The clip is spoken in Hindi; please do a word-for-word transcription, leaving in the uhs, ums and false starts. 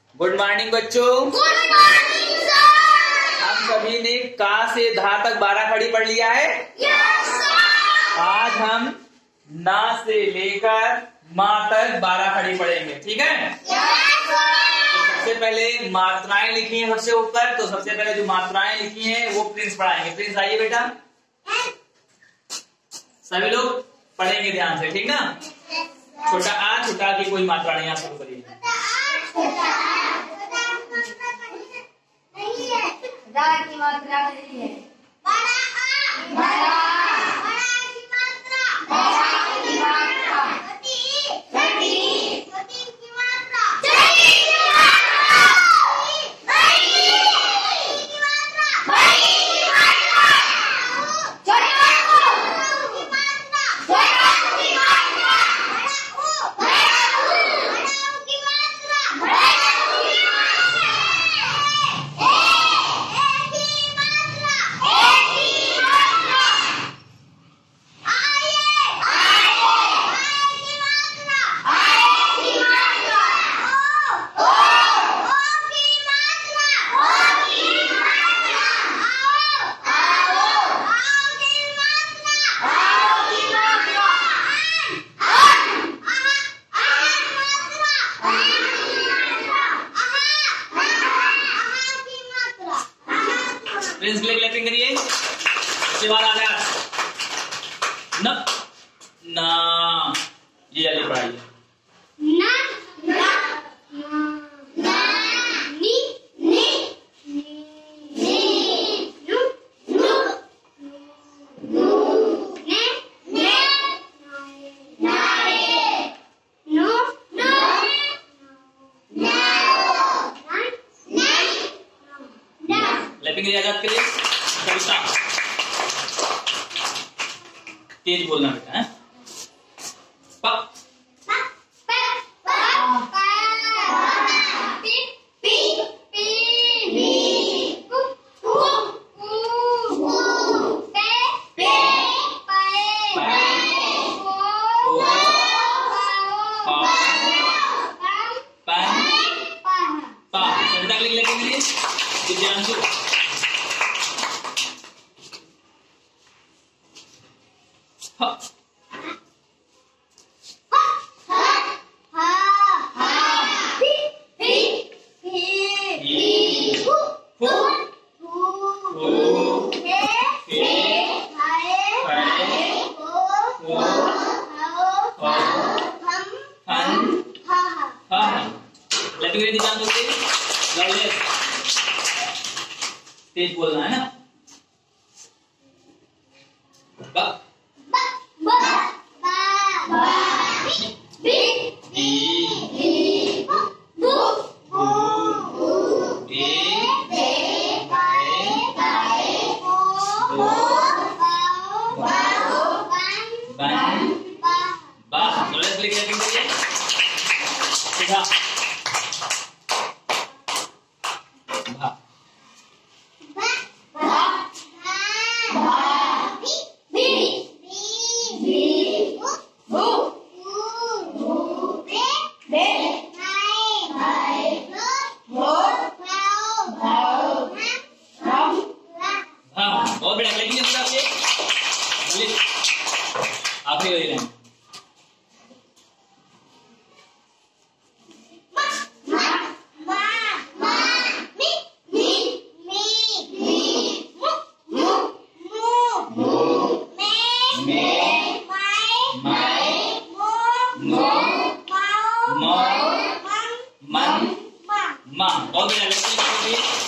गुड मॉर्निंग बच्चों। Good morning sir. हम सभी ने का से धा तक बारह खड़ी पढ़ लिया है। Yes sir. आज हम ना से लेकर माँ तक बारह खड़ी पढ़ेंगे, ठीक है। Yes sir. तो सबसे पहले मात्राएं लिखी हैं सबसे ऊपर, तो सबसे पहले जो मात्राएं लिखी हैं वो प्रिंस पढ़ाएंगे। प्रिंस आइए बेटा, सभी लोग पढ़ेंगे ध्यान से, ठीक ना। छोटा आ, छोटा की कोई मात्रा नहीं, आप शुरू करिए। दा की मात्रा नहीं है। बड़ा आ, बड़ा बड़ा की मात्रा, बड़ा की मात्रा। छोटी छोटी छोटी की मात्रा, छोटी की मात्रा। बड़ी की मात्रा, बड़ी की मात्रा। छोटा की मात्रा, छोटा की मात्रा। बड़ा बड़ा की मात्रा, बड़ा की मात्रा। प्रिंस के लिए क्लैपिंग करिए। उसके बाद आ गया न ना, ये वाली पढ़ाइए। ना ना ना नी नी नी नु नु नु ने ने नारे नु नु ना ना क्लैपिंग के लिए आजाद करिए। कविता तेज बोलना बेटा है। पा कविता के लिए क्लैपिंग करिए। दिव्यांशु हाँ तेज बोलना है ना। बा बा बा बा बी बी बू बू बू ए बे बाए बाए बो बो बाओ बाओ बन बन बा बा नॉलेज के लिए क्लैपिंग करिए। सीधा भा बहुत बढ़िया क्लैपिंग के साथ बोलिए। आखिरी वाली लाइन मन मां। बहुत बढ़िया क्लैपिंग के लिए